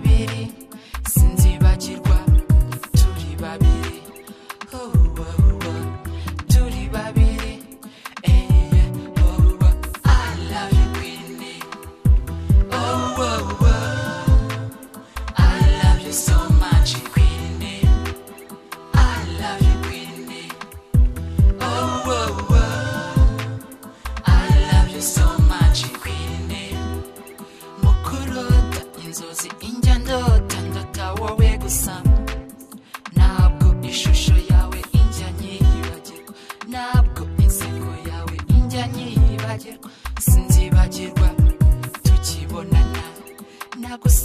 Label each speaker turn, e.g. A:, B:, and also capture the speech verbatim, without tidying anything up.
A: babiri sinzibagirwa turi babiri oh oh oh turi babiri eh oh oh I love you Queenie oh oh oh I love you so much Queenie I love you Queenie oh oh oh I love you so much Queenie mukurota inzozi injya ndota ndota wowe gusa ntabwo ishusho yawe injya nyibagirwa ntabwo inseko yawe injya nyibagirwa sinzibagirwa tukibonana nagusa